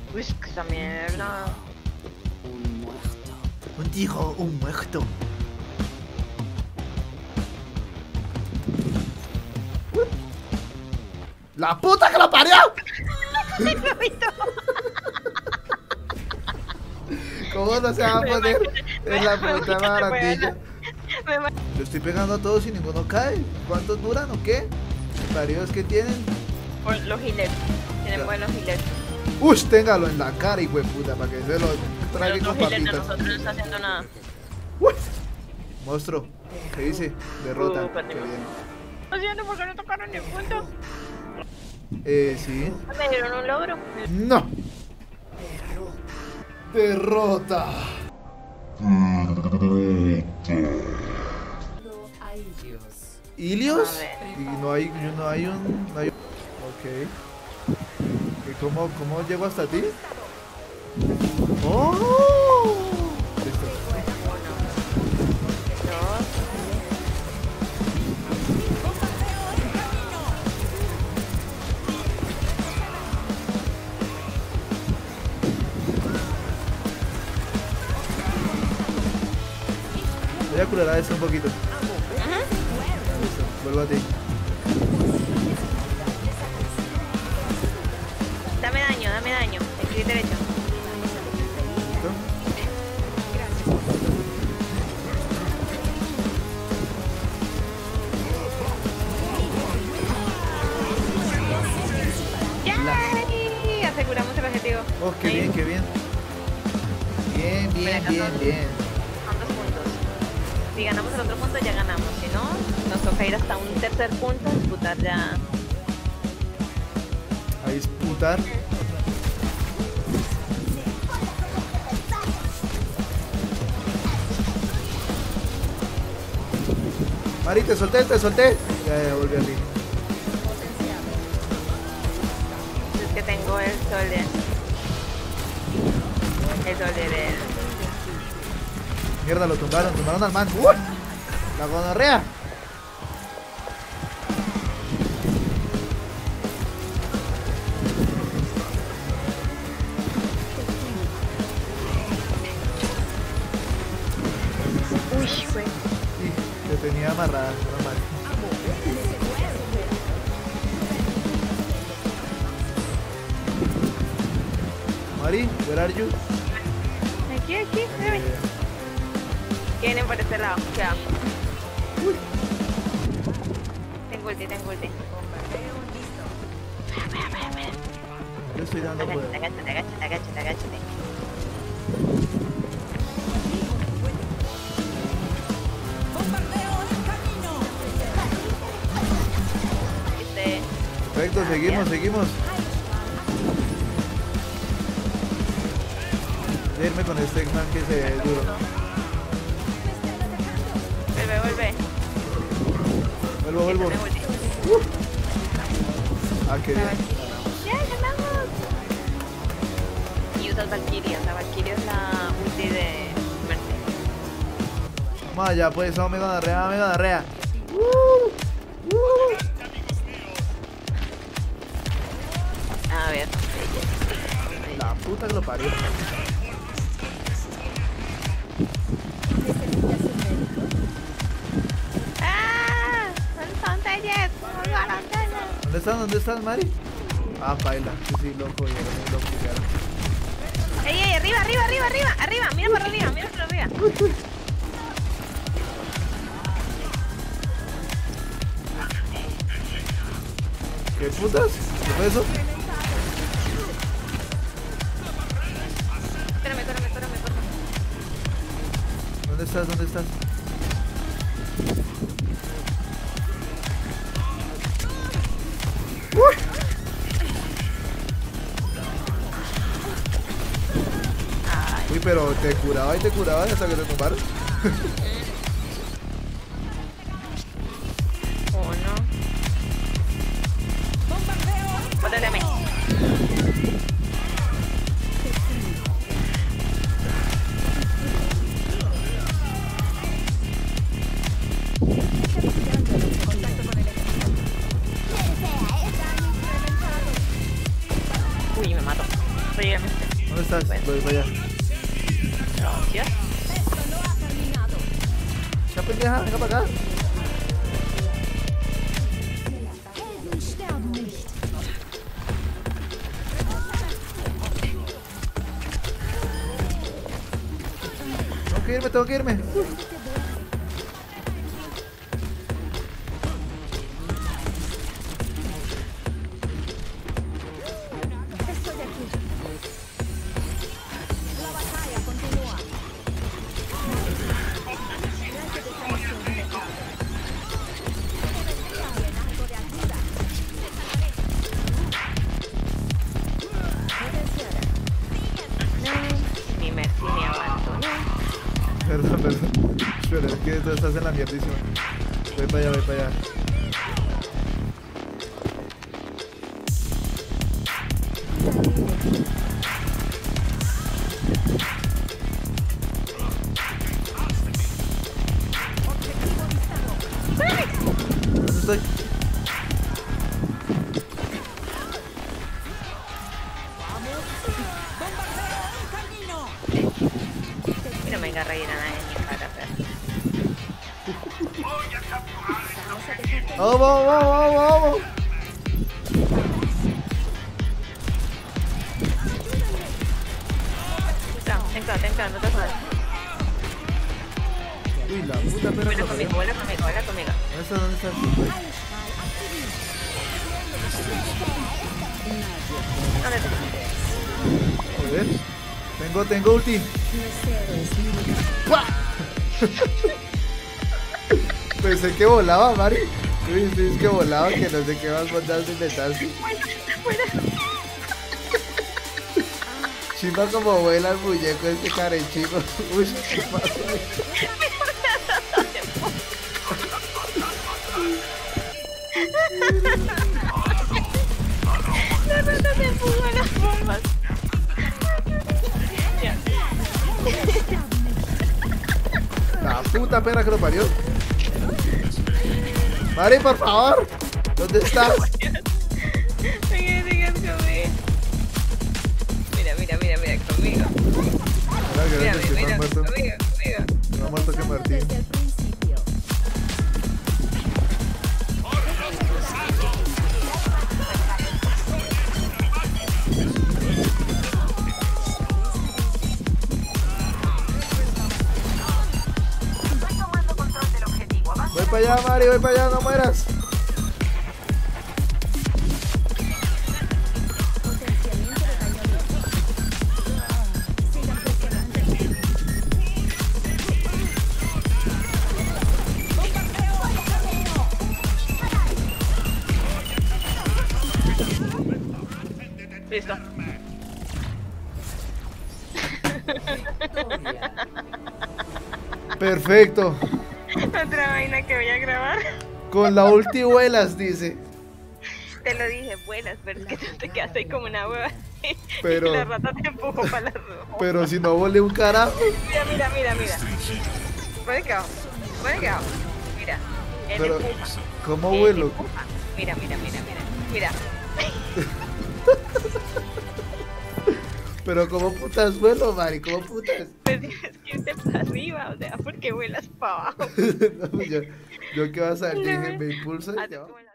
Uy, es que esa mierda. Un hijo, un muerto. ¡La puta que lo parió! ¿Cómo no se va a poner en la puta maravilla? Le estoy pegando a todos y ninguno cae. ¿Cuántos duran o qué? ¿Paridos que tienen? Los giletes. Tienen buenos giletes. ¡Ush! Téngalo en la cara, hijo de puta, para que se lo trague Los con giletes de papitas. nosotros no está haciendo nada. ¡Uy! Monstruo, ¿qué dice? Derrota. Qué Perdimos. bien. Haciendo porque no tocaron ni punto. Sí. Me dieron un logro. ¡No! Derrota. ¿Ilios? A ver. Y no hay un... No hay... Ok. ¿Y cómo llego hasta ti? ¡Oh! Listo. Dos. Voy a curar a esto un poquito. Listo, vuelvo a ti. Dame daño, dame daño. El clic derecho. ¿Listo? ¡Yay! Aseguramos el objetivo. Oh, qué bien, qué bien. Bien, bien, bien, bien. Son 2 puntos. Si ganamos el otro punto ya ganamos. Si no, nos toca ir hasta un tercer punto a disputar ya. A disputar. Mari, te solté, te solté. Ya volví a ti. Es que tengo el sol de... El sol de... Mierda, lo tumbaron al man. ¡Uy! La gonorrea. Uy, güey. Sí, te tenía amarrada, normal. Mari, where are you? Aquí, ven. Vienen por este lado. Ya. Tengo ulti, tengo ulti. Yo estoy dando por... Agáchate, agáchate, agáchate, agáchate, agáchate. ¿Viste? Perfecto, seguimos, seguimos. Voy a irme con este man que se ve duro. Vuelve, vuelve. Vuelvo. Tiene ulti. Ah, qué bien. ¡Ya, ganamos! Y usas Valkyria. La Valkyria es la ulti de Mercy. Vamos allá, pues, vamos, me gonorrea. A ver. La puta que lo parió. ¡Ah! ¡Son Telles! ¡Son balancenas! ¿Dónde están, Mari? Ah, paila. Sí, loco, ya lo pillaron. ¡Ey, ey! ¡Arriba, arriba, arriba, arriba! ¡Arriba! ¡Mira por arriba, mira por arriba! ¿Qué putas? ¿Qué fue eso? Espérame. ¿Dónde estás? Uy, pero te curaba hasta que te tumbaron. Uno. Bótateme. Uy, me mato. Sígueme. ¿Dónde estás? Bueno. Voy para allá. Gracias. Ya pendeja, venga para acá. Tengo que irme. Perdón. Espera, es que tú estás en la mierdísima. Voy para allá, voy para allá. ¿Dónde estoy? No me agarra ir a nadie en mi cara, Vamos. Ten acá, no te jodas. Uy, la puta pena. Vuela conmigo. ¿Dónde estás? ¿Dónde te? Joder. Tengo ulti. ¡Pua! Pensé que volaba, Mari. Uy, es que volaba, que no sé qué más mandar de meterse. Chimba como vuela el muñeco este carechico. Uy, ¿qué pasó ahí? La rata te empujó las bombas. La puta pena que lo parió. Mari, por favor. ¿Dónde estás? Venga conmigo. Mira conmigo. Mira conmigo. No muerto que Martín. Voy para allá, Mari, voy para allá, no mueras. Listo. Perfecto. Otra vaina que voy a grabar. Con la ulti vuelas, dice. Te lo dije, vuelas, pero es que tú te quedas ahí como una hueva. Pero- Y la rata te empujó para la roja. Pero si no volé un carajo. Mira. Puede que abajo. Mira. Él Pero, empuja. ¿cómo Él vuelo? empuja. Mira. Pero ¿cómo putas vuelo, Mari? ¿Cómo putas? Pues tienes que irte para arriba, o sea, porque vuelas para abajo. No, yo qué vas a decir, dije, me impulsa y Haz ya va. como la-